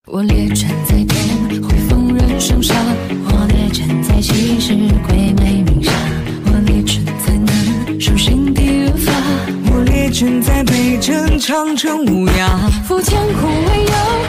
我列阵在天，会逢人生杀；我列阵在西时，鬼魅明杀；我列阵在南，手心底人发； 我列阵在北辰，长城无涯。 扶千古未有。